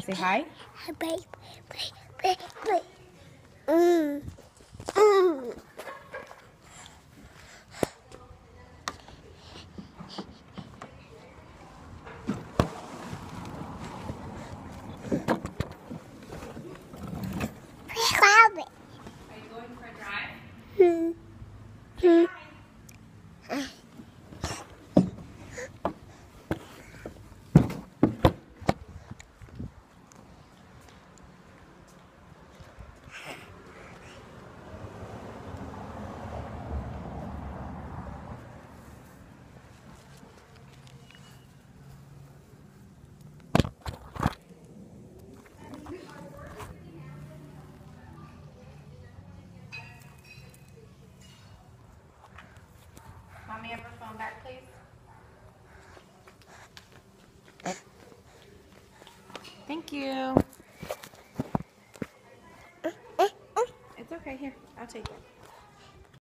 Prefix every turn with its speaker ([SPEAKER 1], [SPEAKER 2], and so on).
[SPEAKER 1] say hi?
[SPEAKER 2] Bye. Bye. Bye. Mm. Mm.
[SPEAKER 1] Are you going for a drive? Mommy, have her phone back, please. Thank you. It's okay. Here, I'll take it.